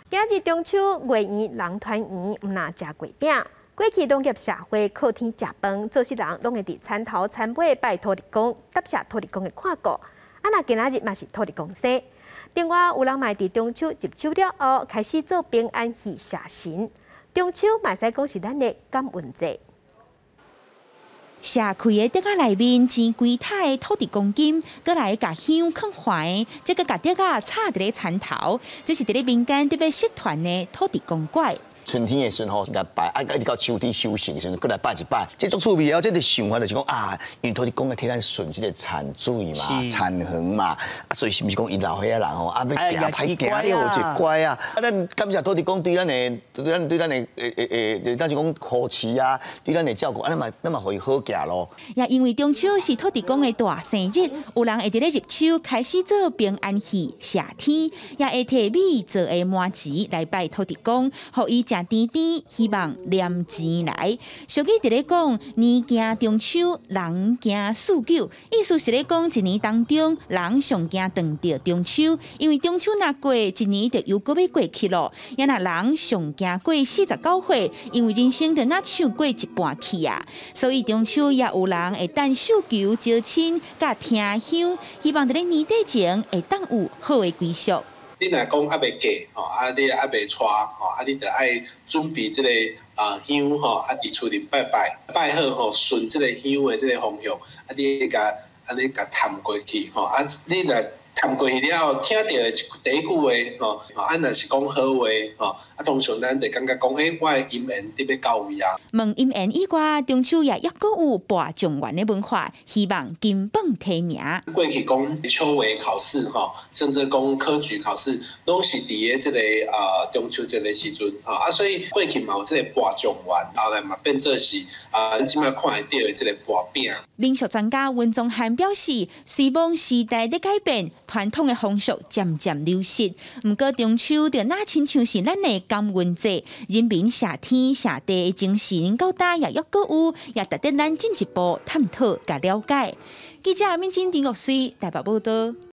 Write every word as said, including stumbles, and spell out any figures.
今日中秋，月圆人团圆，唔那食月饼。过去农业社会靠天食饭，做事人拢会伫田头田尾拜土地公，答谢土地公的看顾。啊，那今仔日嘛是土地公生。另外，有人嘛伫中秋入秋了后，开始做平安喜谢神。中秋嘛使讲是咱的感恩节。 社区的竹仔内面钱柜台的土地公金，搁来甲香放怀，再搁甲竹仔插伫咧田头，这是伫咧民间特别社团的土地公拐。 春天的时候来拜，啊，一直到秋天收成的时候，过来拜一拜。这种趣味哦，这个想法就是讲啊，因为土地公要替咱顺这个产水嘛、产衡嘛，啊，所以是毋是讲伊老岁仔人吼，啊，要行歹行了就乖啊。啊，咱感谢土地公对咱的、对咱、对咱的诶诶诶，咱就讲扶持啊，对咱的照顾，啊，咱嘛咱嘛互伊好行咯。 也因为中秋是土地公的大生日，有人会伫咧入秋开始做平安喜谢天，也会摕米做的麻糍来拜土地公，互伊食。 甜甜，希望念钱来。俗语伫咧讲，年行中秋，人行四九，意思是咧讲一年当中，人上惊撞到中秋，因为中秋若过，一年就又搁要过去咯。也若人上惊过四十九岁，因为人生就若唱过一半去啊。所以中秋也有人会等寿球招亲，甲听香，希望伫咧年底前会当有好的归宿。 你若讲还袂嫁吼，啊你还袂娶吼，啊你着爱准备即个啊香吼，啊伫厝里拜拜，拜好吼顺即个香的即个方向，啊你甲安尼甲探过去吼，啊你若探过去了后，听到的第一句话吼，啊若是讲好话吼，啊通常咱就感觉讲，诶，我的姻缘特别到位啊。 问姻缘以外，中秋也抑阁有拔状元的文化，希望金榜题名。 过去讲秋闱考试吼，甚至讲科举考试，拢是伫个即个啊中秋节的时阵啊，啊所以过去嘛有即个拔状元，后来嘛变做是啊，咱即摆看会到的即个拔饼。 民俗专家温宗翰表示，随望时代的改变，传统的风俗渐渐流失。毋过中秋就那亲像是咱的感恩节，人民谢天谢地的精神，到大也抑阁有，也值得咱进一步探讨甲了解。记者民警陈国水台北报道。